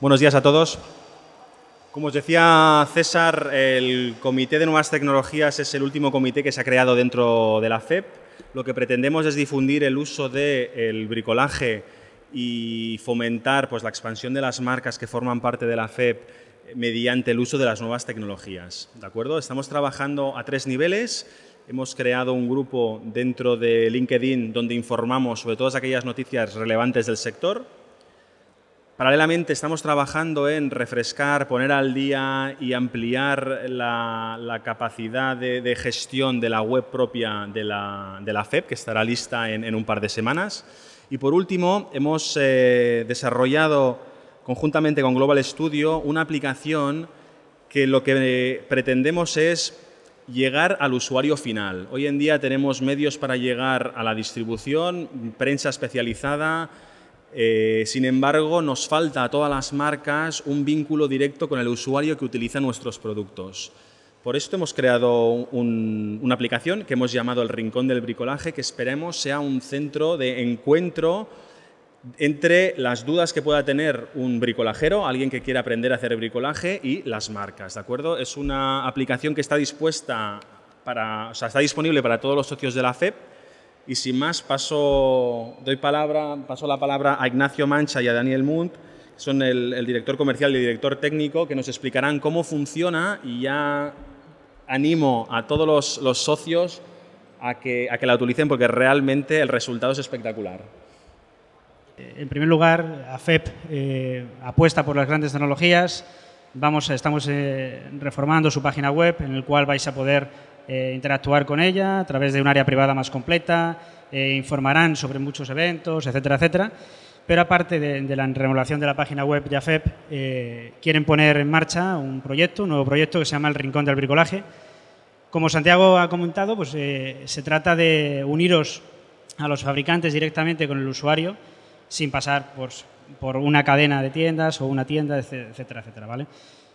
Buenos días a todos. Como os decía César, el Comité de Nuevas Tecnologías es el último comité que se ha creado dentro de la FEP. Lo que pretendemos es difundir el uso del bricolaje y fomentar la expansión de las marcas que forman parte de la FEP mediante el uso de las nuevas tecnologías. ¿De acuerdo? Estamos trabajando a 3 niveles. Hemos creado un grupo dentro de LinkedIn donde informamos sobre todas aquellas noticias relevantes del sector. Paralelamente estamos trabajando en refrescar, poner al día y ampliar la capacidad de gestión de la web propia de la FEP, que estará lista en un par de semanas. Y por último, hemos desarrollado conjuntamente con Global Studio una aplicación que lo que pretendemos es llegar al usuario final. Hoy en día tenemos medios para llegar a la distribución, prensa especializada. Sin embargo, nos falta a todas las marcas un vínculo directo con el usuario que utiliza nuestros productos. Por esto hemos creado una aplicación que hemos llamado El Rincón del Bricolaje, que esperemos sea un centro de encuentro entre las dudas que pueda tener un bricolajero, alguien que quiera aprender a hacer bricolaje, y las marcas, ¿de acuerdo? Es una aplicación que está está disponible para todos los socios de la FEP. Y sin más, paso la palabra a Ignacio Mancha y a Daniel Munt, que son el director comercial y el director técnico, que nos explicarán cómo funciona, y ya animo a todos los socios a que la utilicen porque realmente el resultado es espectacular. En primer lugar, AFEP apuesta por las grandes tecnologías. Estamos reformando su página web, en el cual vais a poder interactuar con ella a través de un área privada más completa, informarán sobre muchos eventos, etcétera, etcétera. Pero aparte de la remodelación de la página web de AFEP, quieren poner en marcha un nuevo proyecto que se llama El Rincón del Bricolaje. Como Santiago ha comentado, pues, se trata de uniros a los fabricantes directamente con el usuario, sin pasar por una cadena de tiendas o una tienda, etcétera, etcétera, ¿vale?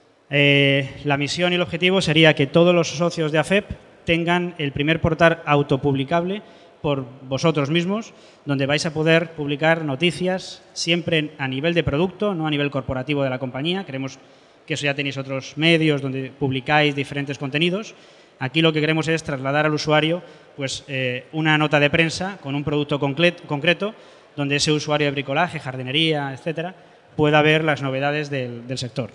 La misión y el objetivo sería que todos los socios de AFEP tengan el primer portal autopublicable por vosotros mismos, donde vais a poder publicar noticias siempre a nivel de producto, no a nivel corporativo de la compañía. Creemos que eso ya tenéis otros medios donde publicáis diferentes contenidos. Aquí lo que queremos es trasladar al usuario pues, una nota de prensa con un producto concreto, donde ese usuario de bricolaje, jardinería, etcétera, pueda ver las novedades del sector.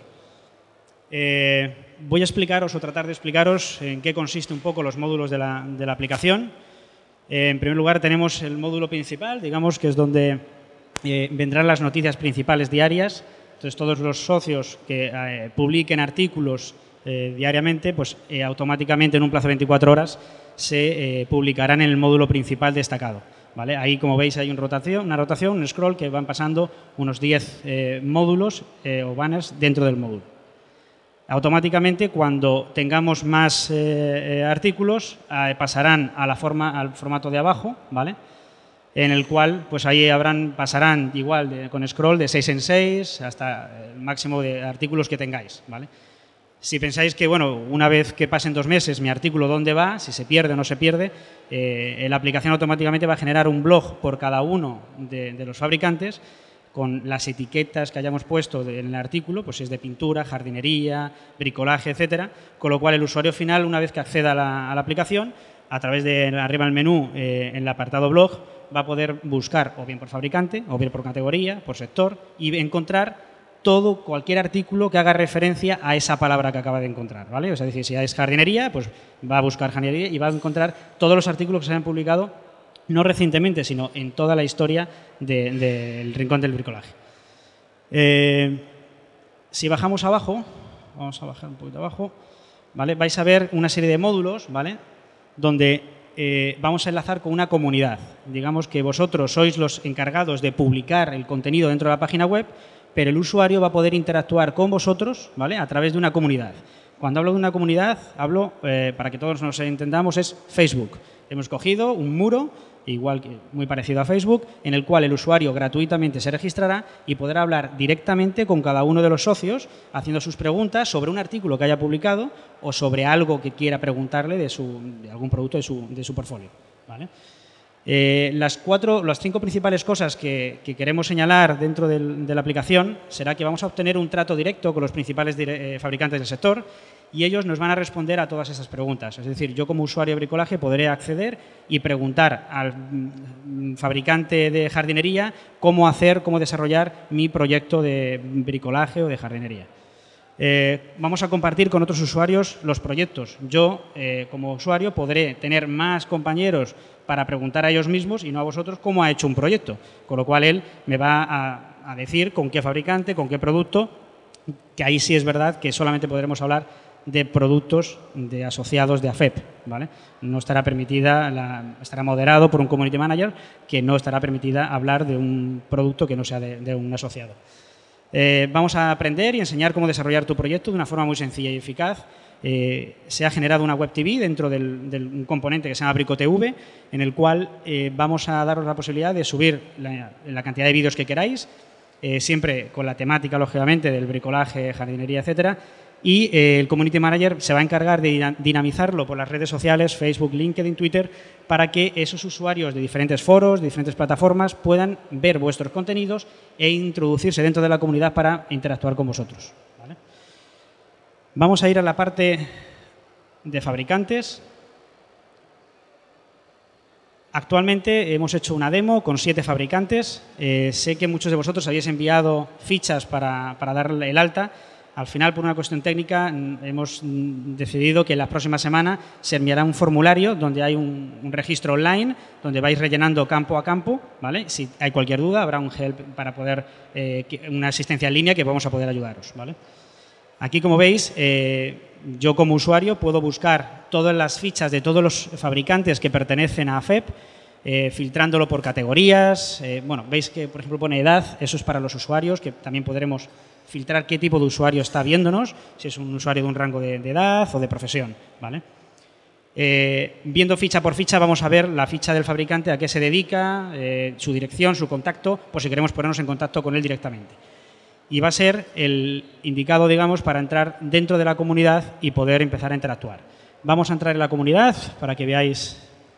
Voy a explicaros o tratar de explicaros en qué consiste un poco los módulos de la aplicación. En primer lugar, tenemos el módulo principal, digamos, que es donde vendrán las noticias principales diarias. Entonces, todos los socios que publiquen artículos diariamente, pues automáticamente en un plazo de 24 horas se publicarán en el módulo principal destacado. ¿Vale? Ahí, como veis, hay una rotación, un scroll que van pasando unos 10 módulos o banners dentro del módulo. Automáticamente, cuando tengamos más artículos, pasarán al formato de abajo, ¿vale? En el cual pues ahí pasarán igual con scroll de 6 en 6 hasta el máximo de artículos que tengáis, ¿vale? Si pensáis que, bueno, una vez que pasen 2 meses, mi artículo dónde va, si se pierde o no se pierde, la aplicación automáticamente va a generar un blog por cada uno de los fabricantes con las etiquetas que hayamos puesto en el artículo, pues si es de pintura, jardinería, bricolaje, etcétera, con lo cual el usuario final, una vez que acceda a la aplicación, a través de arriba del menú, en el apartado blog, va a poder buscar o bien por fabricante, o bien por categoría, por sector, y encontrar cualquier artículo que haga referencia a esa palabra que acaba de encontrar, ¿vale? O sea, es decir, si es jardinería, pues va a buscar jardinería y va a encontrar todos los artículos que se han publicado no recientemente, sino en toda la historia del Rincón del Bricolaje. Si bajamos abajo, vamos a bajar un poquito abajo, ¿vale? Vais a ver una serie de módulos, ¿vale? Donde vamos a enlazar con una comunidad. Digamos que vosotros sois los encargados de publicar el contenido dentro de la página web, pero el usuario va a poder interactuar con vosotros, ¿vale? A través de una comunidad. Cuando hablo de una comunidad, para que todos nos entendamos, es Facebook. Hemos cogido un muro, igual que muy parecido a Facebook, en el cual el usuario gratuitamente se registrará y podrá hablar directamente con cada uno de los socios, haciendo sus preguntas sobre un artículo que haya publicado o sobre algo que quiera preguntarle de algún producto de su portfolio, ¿vale? Las 5 principales cosas que queremos señalar dentro de la aplicación será que vamos a obtener un trato directo con los principales fabricantes del sector y ellos nos van a responder a todas esas preguntas. Es decir, yo como usuario de bricolaje podré acceder y preguntar al fabricante de jardinería cómo desarrollar mi proyecto de bricolaje o de jardinería. Vamos a compartir con otros usuarios los proyectos. Yo, como usuario, podré tener más compañeros para preguntar a ellos mismos y no a vosotros cómo ha hecho un proyecto, con lo cual él me va a decir con qué fabricante, con qué producto, que ahí sí es verdad que solamente podremos hablar de productos de asociados de AFEP, ¿vale? No estará permitida, estará moderado por un community manager que no estará permitida hablar de un producto que no sea de un asociado. Vamos a aprender y enseñar cómo desarrollar tu proyecto de una forma muy sencilla y eficaz. Se ha generado una web TV dentro de un componente que se llama BricoTV, en el cual vamos a daros la posibilidad de subir la cantidad de vídeos que queráis, siempre con la temática, lógicamente, del bricolaje, jardinería, etcétera. Y el Community Manager se va a encargar de dinamizarlo por las redes sociales, Facebook, LinkedIn, Twitter, para que esos usuarios de diferentes foros, de diferentes plataformas, puedan ver vuestros contenidos e introducirse dentro de la comunidad para interactuar con vosotros, ¿vale? Vamos a ir a la parte de fabricantes. Actualmente hemos hecho una demo con 7 fabricantes. Sé que muchos de vosotros habéis enviado fichas para darle el alta. Al final, por una cuestión técnica, hemos decidido que la próxima semana se enviará un formulario donde hay un registro online, donde vais rellenando campo a campo, ¿vale? Si hay cualquier duda, habrá un help para poder, una asistencia en línea que vamos a poder ayudaros, ¿vale? Aquí, como veis, yo como usuario puedo buscar todas las fichas de todos los fabricantes que pertenecen a AFEP, filtrándolo por categorías. Bueno, veis que, por ejemplo, pone edad, eso es para los usuarios, que también podremos filtrar qué tipo de usuario está viéndonos, si es un usuario de un rango de edad o de profesión, ¿vale? Viendo ficha por ficha vamos a ver la ficha del fabricante, a qué se dedica, su dirección, su contacto, por si queremos ponernos en contacto con él directamente. Y va a ser el indicado, digamos, para entrar dentro de la comunidad y poder empezar a interactuar. Vamos a entrar en la comunidad para que veáis.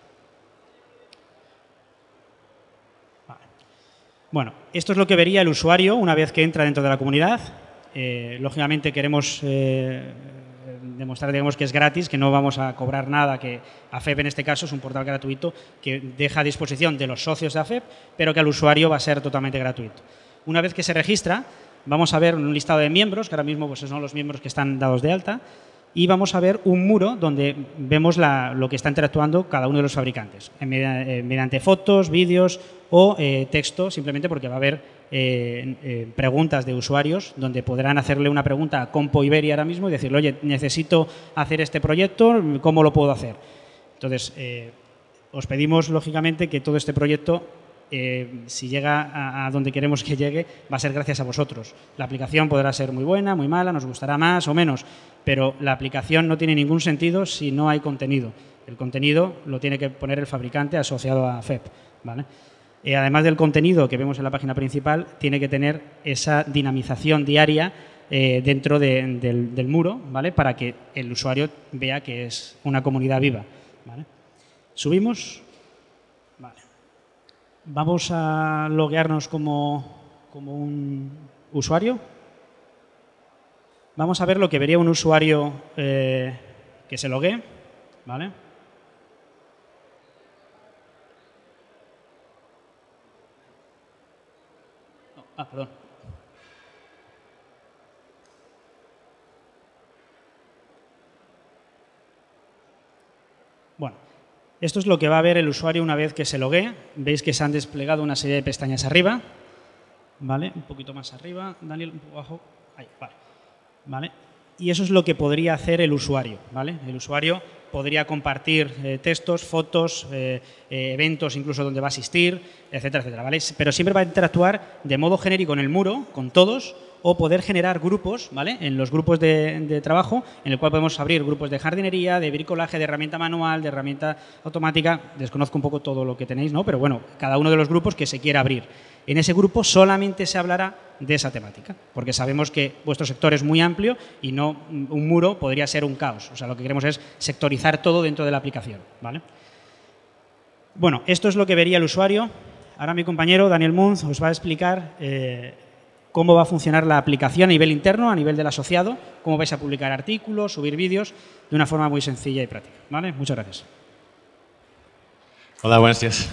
Bueno, esto es lo que vería el usuario una vez que entra dentro de la comunidad. Lógicamente queremos demostrar, digamos, que es gratis, que no vamos a cobrar nada, que AFEP en este caso es un portal gratuito que deja a disposición de los socios de AFEP, pero que al usuario va a ser totalmente gratuito. Una vez que se registra, vamos a ver un listado de miembros, que ahora mismo pues, son los miembros que están dados de alta, y vamos a ver un muro donde vemos lo que está interactuando cada uno de los fabricantes, mediante fotos, vídeos o texto, simplemente porque va a haber preguntas de usuarios donde podrán hacerle una pregunta a Compo Iberia ahora mismo y decirle, oye, necesito hacer este proyecto, ¿cómo lo puedo hacer? Entonces, os pedimos, lógicamente, que todo este proyecto, si llega a donde queremos que llegue, va a ser gracias a vosotros. La aplicación podrá ser muy buena, muy mala, nos gustará más o menos, pero la aplicación no tiene ningún sentido si no hay contenido. El contenido lo tiene que poner el fabricante asociado a FEP, ¿vale? Además del contenido que vemos en la página principal, tiene que tener esa dinamización diaria dentro del muro, ¿vale? Para que el usuario vea que es una comunidad viva, ¿vale? Subimos. Vale. Vamos a loguearnos como un usuario. Vamos a ver lo que vería un usuario que se loguee, ¿vale? Perdón. Bueno, esto es lo que va a ver el usuario una vez que se loguee. Veis que se han desplegado una serie de pestañas arriba. ¿Vale? Un poquito más arriba. Daniel, un poco abajo. Ahí, vale. Y eso es lo que podría hacer el usuario, ¿vale? El usuario podría compartir textos, fotos, eventos incluso donde va a asistir, etcétera, etcétera, ¿vale? Pero siempre va a interactuar de modo genérico en el muro, con todos, o poder generar grupos, ¿vale? En los grupos de trabajo, en el cual podemos abrir grupos de jardinería, de bricolaje, de herramienta manual, de herramienta automática. Desconozco un poco todo lo que tenéis, ¿no? Pero bueno, cada uno de los grupos que se quiera abrir. En ese grupo solamente se hablará de esa temática, porque sabemos que vuestro sector es muy amplio y no un muro podría ser un caos. O sea, lo que queremos es sectorizar todo dentro de la aplicación, ¿vale? Bueno, esto es lo que vería el usuario. Ahora mi compañero Daniel Munz os va a explicar cómo va a funcionar la aplicación a nivel interno, a nivel del asociado, cómo vais a publicar artículos, subir vídeos, de una forma muy sencilla y práctica. ¿Vale? Muchas gracias. Hola, buenos días.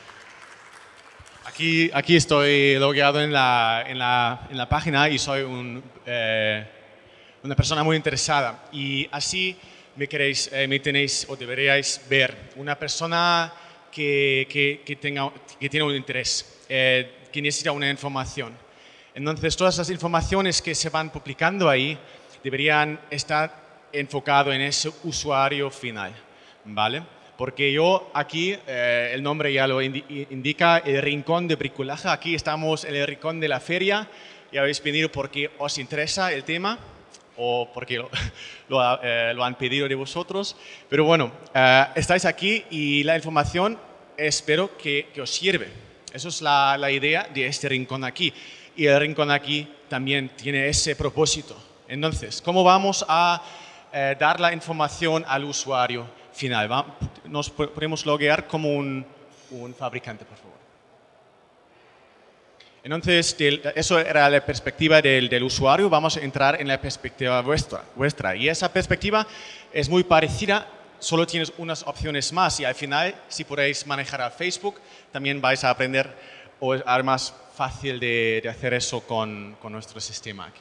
Aquí estoy logueado en la página y soy una persona muy interesada. Y así me tenéis o deberíais ver una persona que tiene un interés, que necesita una información. Entonces, todas las informaciones que se van publicando ahí deberían estar enfocadas en ese usuario final, ¿vale? Porque yo aquí, el nombre ya lo indica, el rincón de bricolaje. Aquí estamos en el rincón de la feria y habéis venido porque os interesa el tema o porque lo han pedido de vosotros. Pero bueno, estáis aquí y la información espero que os sirve. Esa es la idea de este rincón aquí. Y el rincón aquí también tiene ese propósito. Entonces, ¿cómo vamos a dar la información al usuario final? Nos podemos loguear como un fabricante, por favor. Entonces, eso era la perspectiva del usuario. Vamos a entrar en la perspectiva vuestra. Y esa perspectiva es muy parecida, solo tienes unas opciones más. Y al final, si podéis manejar a Facebook, también vais a aprender o es más fácil de hacer eso con nuestro sistema aquí.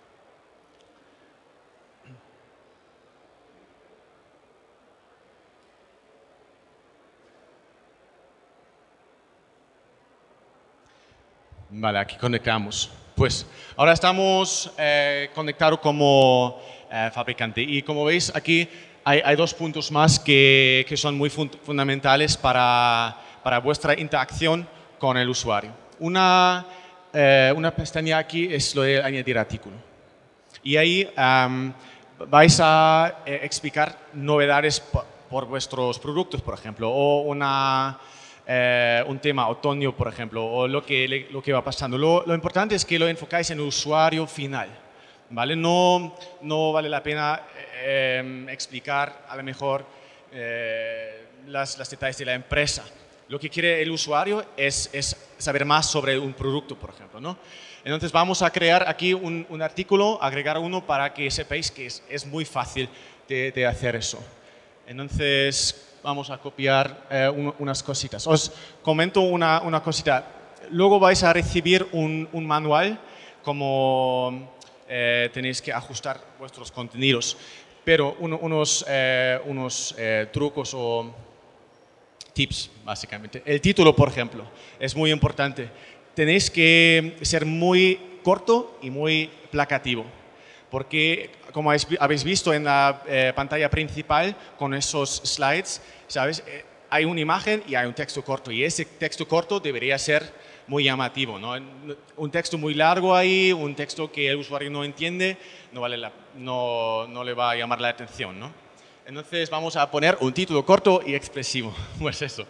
Vale, aquí conectamos. Pues ahora estamos conectados como fabricante y como veis aquí hay dos puntos más que son muy fundamentales para vuestra interacción con el usuario. Una pestaña aquí es lo de añadir artículo. Y ahí vais a explicar novedades por vuestros productos, por ejemplo, o un tema otoño, por ejemplo, o lo que va pasando. Lo importante es que lo enfocáis en el usuario final, ¿vale? No vale la pena explicar a lo mejor los detalles de la empresa. Lo que quiere el usuario es saber más sobre un producto, por ejemplo, ¿no? Entonces vamos a crear aquí un artículo, agregar uno para que sepáis que es muy fácil de hacer eso. Entonces vamos a copiar unas cositas. Os comento una cosita. Luego vais a recibir un manual como tenéis que ajustar vuestros contenidos. Pero unos trucos o tips, básicamente. El título, por ejemplo, es muy importante. Tenéis que ser muy corto y muy placativo. Porque, como habéis visto en la pantalla principal, con esos slides, ¿sabes? Hay una imagen y hay un texto corto. Y ese texto corto debería ser muy llamativo, ¿no? Un texto muy largo ahí, un texto que el usuario no entiende, no le va a llamar la atención, ¿no? Entonces vamos a poner un título corto y expresivo. Pues eso.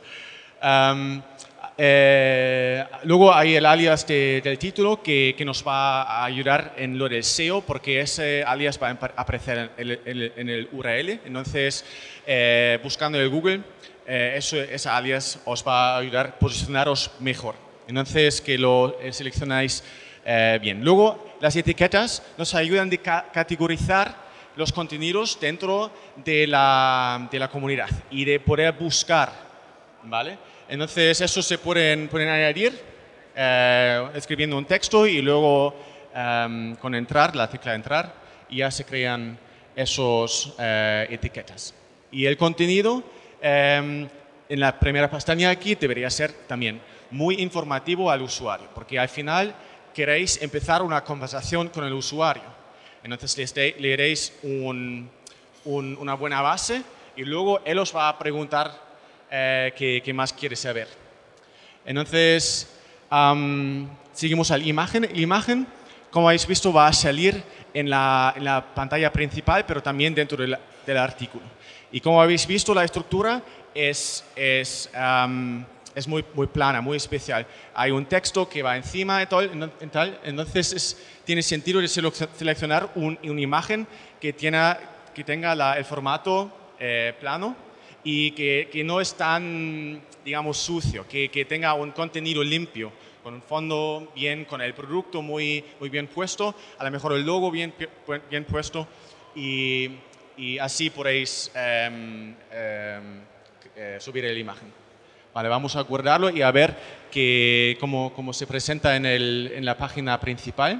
Luego hay el alias del título que nos va a ayudar en lo del SEO, porque ese alias va a aparecer en el URL. Entonces, buscando en Google, ese alias os va a ayudar a posicionaros mejor. Entonces, que lo seleccionáis bien. Luego, las etiquetas nos ayudan a categorizar los contenidos dentro de la comunidad y de poder buscar, ¿vale? Entonces, eso se pueden añadir escribiendo un texto y luego con entrar, la tecla entrar, y ya se crean esos etiquetas. Y el contenido en la primera pestaña aquí debería ser también muy informativo al usuario, porque al final queréis empezar una conversación con el usuario. Entonces le daréis una buena base y luego él os va a preguntar qué más quiere saber. Entonces, seguimos a la imagen. La imagen, como habéis visto, va a salir en la pantalla principal, pero también dentro del artículo. Y como habéis visto, la estructura es muy, muy plana, muy especial. Hay un texto que va encima y tal, entonces tiene sentido de seleccionar una imagen que tenga el formato plano y que no es tan, digamos, sucio, que tenga un contenido limpio, con un fondo bien, con el producto muy bien puesto, a lo mejor el logo bien puesto y así podéis subir la imagen. Vale, vamos a guardarlo y a ver cómo se presenta en la página principal.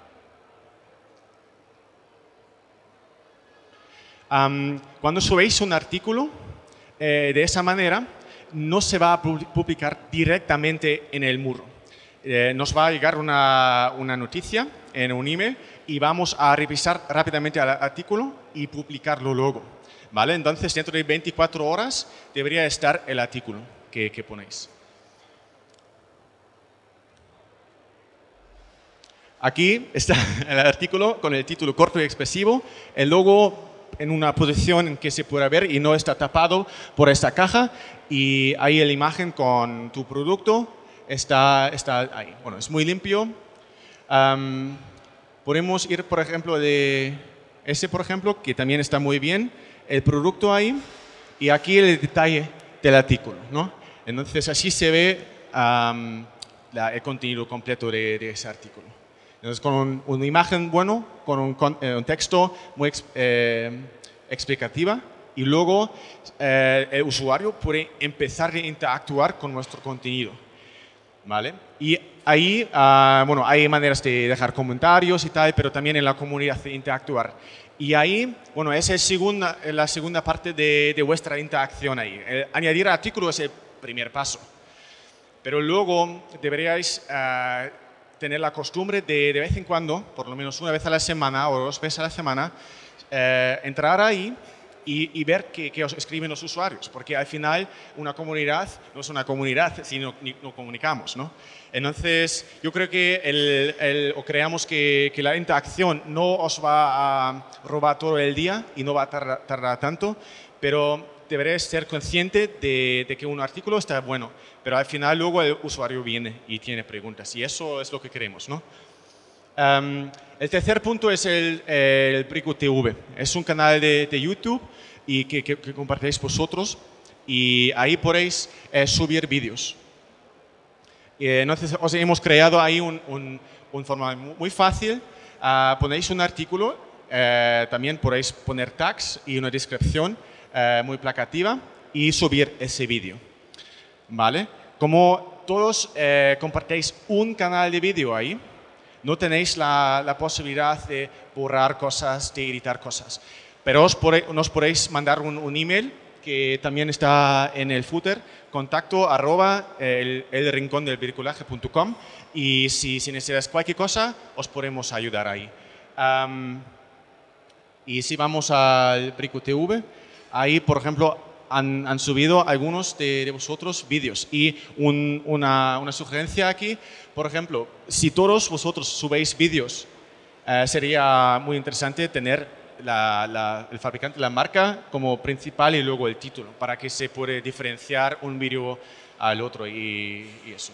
Cuando subéis un artículo de esa manera, no se va a publicar directamente en el muro. Nos va a llegar una noticia en un email y vamos a revisar rápidamente el artículo y publicarlo luego. ¿Vale? Entonces, dentro de 24 horas debería estar el artículo que ponéis. Aquí está el artículo con el título corto y expresivo, el logo en una posición en que se pueda ver y no está tapado por esta caja, y ahí la imagen con tu producto está ahí. Bueno, es muy limpio. Podemos ir, por ejemplo, de ese, por ejemplo, que también está muy bien, el producto ahí, y aquí el detalle del artículo, ¿no? Entonces, así se ve el contenido completo de ese artículo. Entonces, con una imagen bueno, con un texto muy explicativa, y luego el usuario puede empezar a interactuar con nuestro contenido. ¿Vale? Y ahí, bueno, hay maneras de dejar comentarios y tal, pero también en la comunidad de interactuar. Y ahí, bueno, esa es la segunda parte de vuestra interacción ahí. Añadir artículos es el primer paso. Pero luego deberíais tener la costumbre de vez en cuando, por lo menos una vez a la semana o 2 veces a la semana, entrar ahí y ver qué os escriben los usuarios, porque al final una comunidad no es una comunidad si no comunicamos, ¿no? Entonces, yo creo que o creamos que la interacción no os va a robar todo el día y no va a tardar tanto, pero deberéis ser consciente de que un artículo está bueno, pero al final luego el usuario viene y tiene preguntas, y eso es lo que queremos, ¿no? El tercer punto es el Brico TV. Es un canal de YouTube y que compartéis vosotros, y ahí podéis subir vídeos. Entonces, os hemos creado ahí un formato muy fácil. Ponéis un artículo, también podéis poner tags y una descripción muy placativa y subir ese vídeo. ¿Vale? Como todos compartéis un canal de vídeo ahí, no tenéis la posibilidad de borrar cosas, de editar cosas. Pero nos podéis mandar un email que también está en el footer, contacto@elrincondelbricolaje.com, y si necesitáis cualquier cosa, os podemos ayudar ahí. Y si vamos al Brico TV, ahí, por ejemplo, han subido algunos de vosotros vídeos, y una sugerencia aquí, por ejemplo, si todos vosotros subéis vídeos, sería muy interesante tener el fabricante, la marca como principal y luego el título, para que se pueda diferenciar un vídeo al otro y eso.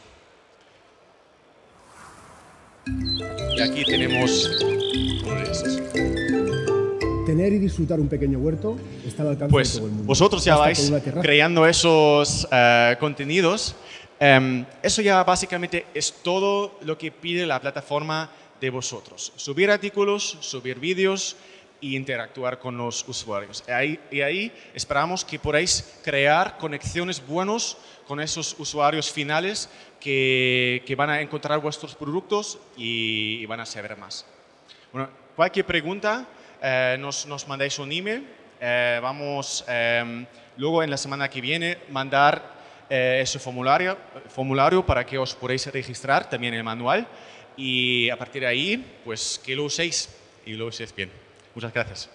Y aquí tenemos uno de esos. Tener y disfrutar un pequeño huerto está al alcance de todo el mundo. Vosotros ya vais creando esos contenidos. Eso ya básicamente es todo lo que pide la plataforma de vosotros. Subir artículos, subir vídeos e interactuar con los usuarios. Y ahí esperamos que podáis crear conexiones buenas con esos usuarios finales que van a encontrar vuestros productos y van a saber más. Bueno, cualquier pregunta, nos mandáis un email. Vamos luego en la semana que viene mandar ese formulario para que os podáis registrar, también el manual, y a partir de ahí, pues que lo uséis y lo uséis bien. Muchas gracias.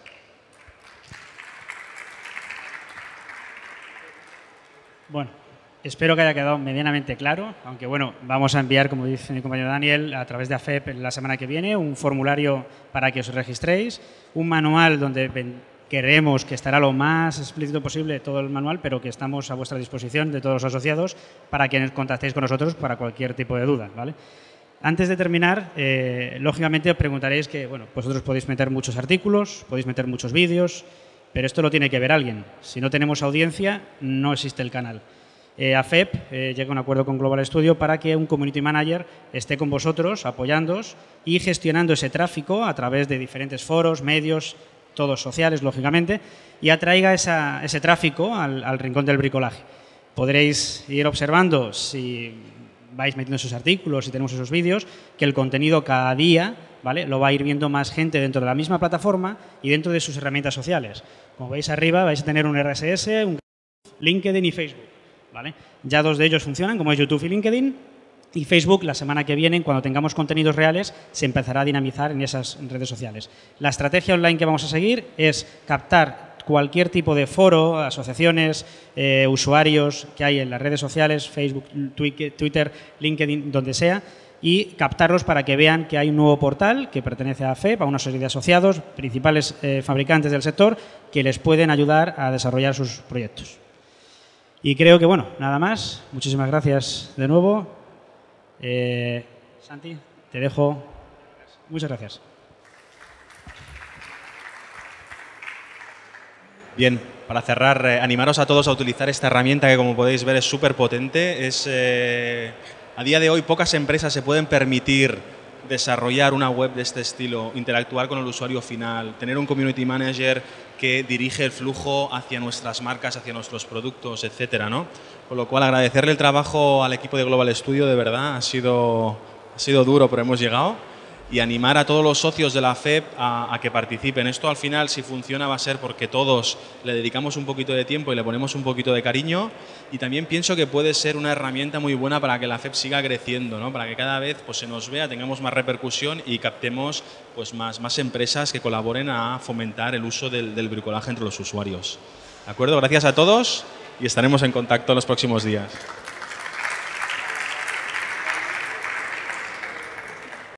Bueno, espero que haya quedado medianamente claro, aunque bueno, vamos a enviar, como dice mi compañero Daniel, a través de AFEP la semana que viene, un formulario para que os registréis, un manual donde queremos que estará lo más explícito posible todo el manual, pero que estamos a vuestra disposición de todos los asociados para que contactéis con nosotros para cualquier tipo de duda, ¿vale? Antes de terminar, lógicamente os preguntaréis que, bueno, vosotros podéis meter muchos artículos, podéis meter muchos vídeos, pero esto lo tiene que ver alguien. Si no tenemos audiencia, no existe el canal. AFEP llega a un acuerdo con Global Studio para que un Community Manager esté con vosotros, apoyándoos y gestionando ese tráfico a través de diferentes foros, medios, todos sociales, lógicamente, y atraiga ese tráfico al rincón del bricolaje. Podréis ir observando, si vais metiendo esos artículos, si tenemos esos vídeos, que el contenido cada día, ¿vale?, lo va a ir viendo más gente dentro de la misma plataforma y dentro de sus herramientas sociales. Como veis arriba, vais a tener un RSS, un LinkedIn y Facebook, ¿vale? Ya 2 de ellos funcionan, como es YouTube y LinkedIn, y Facebook la semana que viene, cuando tengamos contenidos reales, se empezará a dinamizar en esas redes sociales. La estrategia online que vamos a seguir es captar cualquier tipo de foro, asociaciones, usuarios que hay en las redes sociales, Facebook, Twitter, LinkedIn, donde sea, y captarlos para que vean que hay un nuevo portal que pertenece a AFEP, a una serie de asociados, principales fabricantes del sector, que les pueden ayudar a desarrollar sus proyectos. Y creo que, bueno, nada más. Muchísimas gracias de nuevo. Santi, te dejo. Muchas gracias. Bien, para cerrar, animaros a todos a utilizar esta herramienta que, como podéis ver, es súper potente. A día de hoy, pocas empresas se pueden permitir desarrollar una web de este estilo, interactuar con el usuario final, tener un community manager que dirige el flujo hacia nuestras marcas, hacia nuestros productos, etcétera, ¿no? Con lo cual, agradecerle el trabajo al equipo de Global Studio, de verdad, ha sido duro, pero hemos llegado. Y animar a todos los socios de la FEP a que participen. Esto al final, si funciona, va a ser porque todos le dedicamos un poquito de tiempo y le ponemos un poquito de cariño. Y también pienso que puede ser una herramienta muy buena para que la FEP siga creciendo, ¿no? Para que cada vez pues, se nos vea, tengamos más repercusión y captemos pues, más empresas que colaboren a fomentar el uso del bricolaje entre los usuarios. ¿De acuerdo? Gracias a todos y estaremos en contacto en los próximos días.